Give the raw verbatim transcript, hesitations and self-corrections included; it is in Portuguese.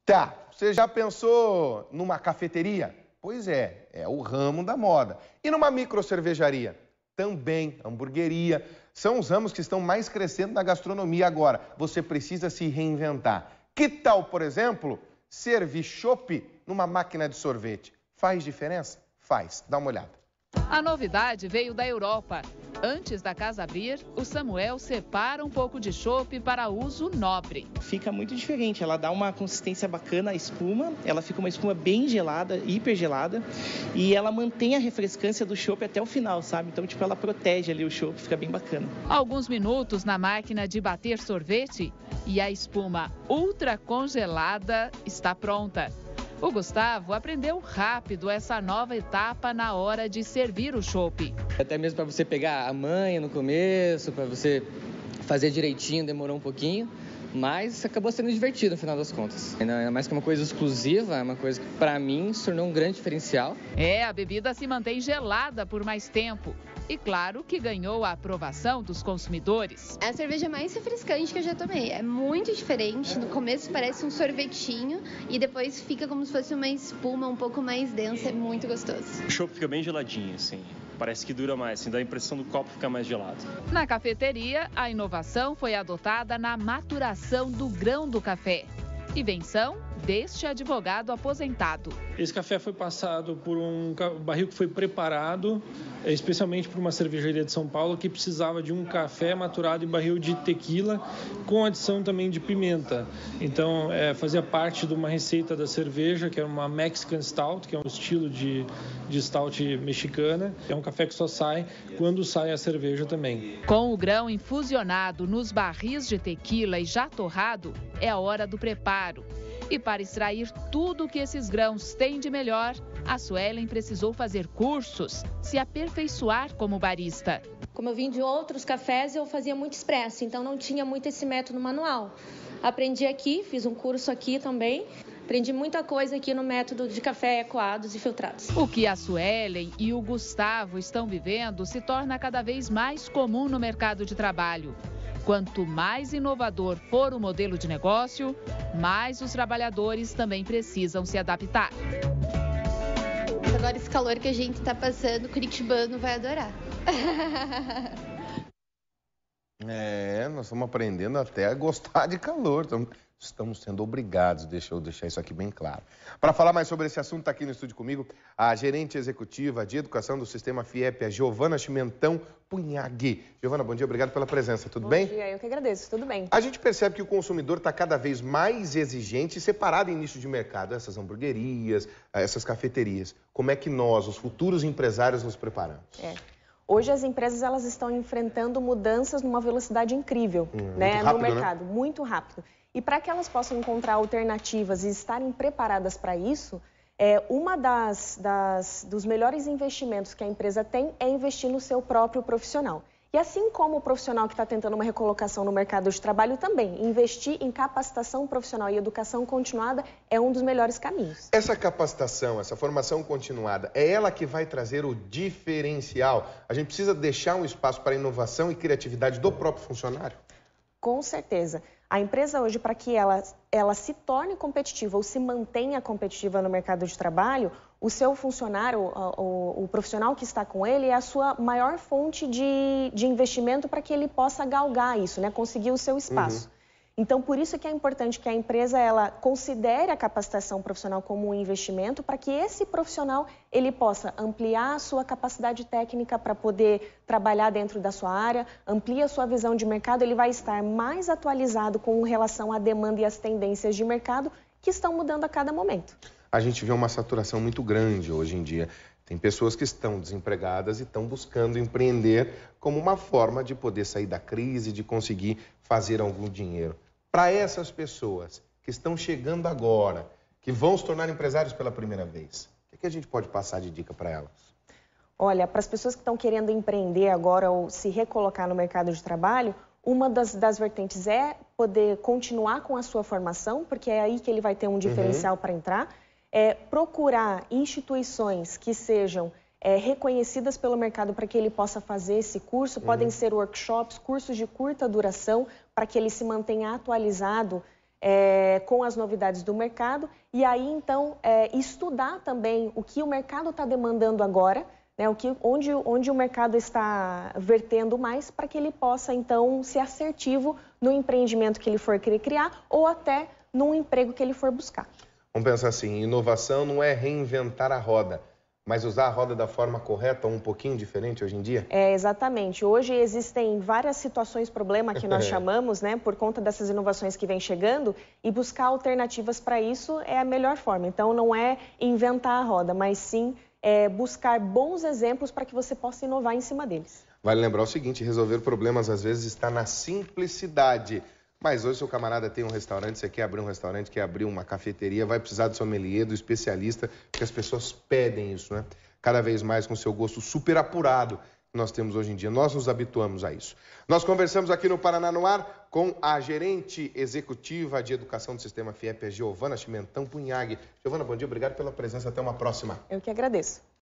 Tá, você já pensou numa cafeteria? Pois é, é o ramo da moda. E numa microcervejaria? Também, hamburgueria. São os ramos que estão mais crescendo na gastronomia agora. Você precisa se reinventar. Que tal, por exemplo, servir chopp numa máquina de sorvete? Faz diferença? Faz. Dá uma olhada. A novidade veio da Europa. Antes da casa abrir, o Samuel separa um pouco de chopp para uso nobre. Fica muito diferente, ela dá uma consistência bacana, a espuma, ela fica uma espuma bem gelada, hiper gelada, e ela mantém a refrescância do chopp até o final, sabe? Então, tipo, ela protege ali o chopp, fica bem bacana. Alguns minutos na máquina de bater sorvete e a espuma ultra congelada está pronta. O Gustavo aprendeu rápido essa nova etapa na hora de servir o chopp. Até mesmo para você pegar a manha no começo, para você fazer direitinho, demorou um pouquinho, mas acabou sendo divertido no final das contas. Ainda mais que é uma coisa exclusiva, é uma coisa que para mim se tornou um grande diferencial. É, a bebida se mantém gelada por mais tempo. E claro que ganhou a aprovação dos consumidores. É a cerveja mais refrescante que eu já tomei. É muito diferente. No começo parece um sorvetinho e depois fica como se fosse uma espuma um pouco mais densa. É muito gostoso. O chopp fica bem geladinho, assim. Parece que dura mais, assim, dá a impressão do copo ficar mais gelado. Na cafeteria, a inovação foi adotada na maturação do grão do café. Invenção deste advogado aposentado. Esse café foi passado por um barril que foi preparado especialmente por uma cervejaria de São Paulo que precisava de um café maturado em barril de tequila com adição também de pimenta. Então, é, fazia parte de uma receita da cerveja, que é uma Mexican Stout, que é um estilo de, de stout mexicana. É um café que só sai quando sai a cerveja também. Com o grão infusionado nos barris de tequila e já torrado, é a hora do preparo. E para extrair tudo que esses grãos têm de melhor, a Suelen precisou fazer cursos, se aperfeiçoar como barista. Como eu vim de outros cafés, eu fazia muito expresso, então não tinha muito esse método manual. Aprendi aqui, fiz um curso aqui também, aprendi muita coisa aqui no método de café coados e filtrados. O que a Suelen e o Gustavo estão vivendo se torna cada vez mais comum no mercado de trabalho. Quanto mais inovador for o modelo de negócio, mais os trabalhadores também precisam se adaptar. Agora esse calor que a gente está passando, o curitibano vai adorar. É, nós estamos aprendendo até a gostar de calor. Estamos sendo obrigados, deixa eu deixar isso aqui bem claro. Para falar mais sobre esse assunto, está aqui no estúdio comigo a gerente executiva de educação do Sistema FIEP, a Giovana Chimentão Punhaghi. Giovana, bom dia, obrigado pela presença, tudo bom bem? Bom dia, eu que agradeço, tudo bem. A gente percebe que o consumidor está cada vez mais exigente e separado em nicho de mercado, essas hamburguerias, essas cafeterias. Como é que nós, os futuros empresários, nos preparamos? É. Hoje as empresas elas estão enfrentando mudanças numa velocidade incrível, hum, né, rápido, no mercado, né? muito rápido. E para que elas possam encontrar alternativas e estarem preparadas para isso, é, uma das, das dos melhores investimentos que a empresa tem é investir no seu próprio profissional. E assim como o profissional que está tentando uma recolocação no mercado de trabalho também, investir em capacitação profissional e educação continuada é um dos melhores caminhos. Essa capacitação, essa formação continuada, é ela que vai trazer o diferencial? A gente precisa deixar um espaço para inovação e criatividade do próprio funcionário? Com certeza. A empresa hoje, para que ela, ela se torne competitiva ou se mantenha competitiva no mercado de trabalho, o seu funcionário, o, o, o profissional que está com ele, é a sua maior fonte de, de investimento para que ele possa galgar isso, né? Conseguir o seu espaço. Uhum. Então, por isso que é importante que a empresa ela considere a capacitação profissional como um investimento para que esse profissional ele possa ampliar a sua capacidade técnica para poder trabalhar dentro da sua área, amplia a sua visão de mercado, ele vai estar mais atualizado com relação à demanda e às tendências de mercado que estão mudando a cada momento. A gente vê uma saturação muito grande hoje em dia. Tem pessoas que estão desempregadas e estão buscando empreender como uma forma de poder sair da crise, de conseguir fazer algum dinheiro. Para essas pessoas que estão chegando agora, que vão se tornar empresários pela primeira vez, o que a gente pode passar de dica para elas? Olha, para as pessoas que estão querendo empreender agora ou se recolocar no mercado de trabalho, uma das, das vertentes é poder continuar com a sua formação, porque é aí que ele vai ter um diferencial uhum. para entrar. É procurar instituições que sejam é, reconhecidas pelo mercado para que ele possa fazer esse curso. Uhum. Podem ser workshops, cursos de curta duração, para que ele se mantenha atualizado é, com as novidades do mercado e aí, então, é, estudar também o que o mercado está demandando agora, né, o que, onde, onde o mercado está vertendo mais para que ele possa, então, ser assertivo no empreendimento que ele for querer criar ou até num emprego que ele for buscar. Vamos pensar assim, inovação não é reinventar a roda, mas usar a roda da forma correta ou um pouquinho diferente hoje em dia? É, exatamente. Hoje existem várias situações, problema que nós chamamos, né, por conta dessas inovações que vêm chegando, e buscar alternativas para isso é a melhor forma. Então, não é inventar a roda, mas sim é, buscar bons exemplos para que você possa inovar em cima deles. Vale lembrar o seguinte, resolver problemas às vezes está na simplicidade. Mas hoje, seu camarada tem um restaurante, você quer abrir um restaurante, quer abrir uma cafeteria, vai precisar do sommelier, do especialista, porque as pessoas pedem isso, né? Cada vez mais com seu gosto super apurado que nós temos hoje em dia. Nós nos habituamos a isso. Nós conversamos aqui no Paraná no Ar com a gerente executiva de educação do Sistema Fiep, a Giovana Chimentão Punhag. Giovana, bom dia, obrigado pela presença, até uma próxima. Eu que agradeço.